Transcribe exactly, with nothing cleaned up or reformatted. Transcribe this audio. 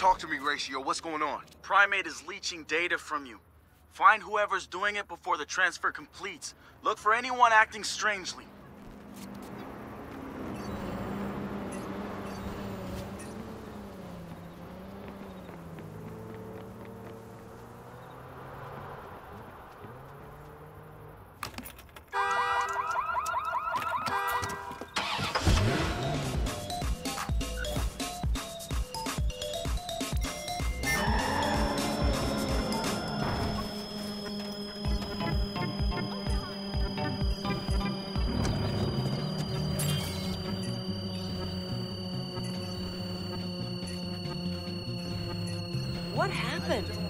Talk to me, Ratio. What's going on? Primate is leeching data from you. Find whoever's doing it before the transfer completes. Look for anyone acting strangely. What happened?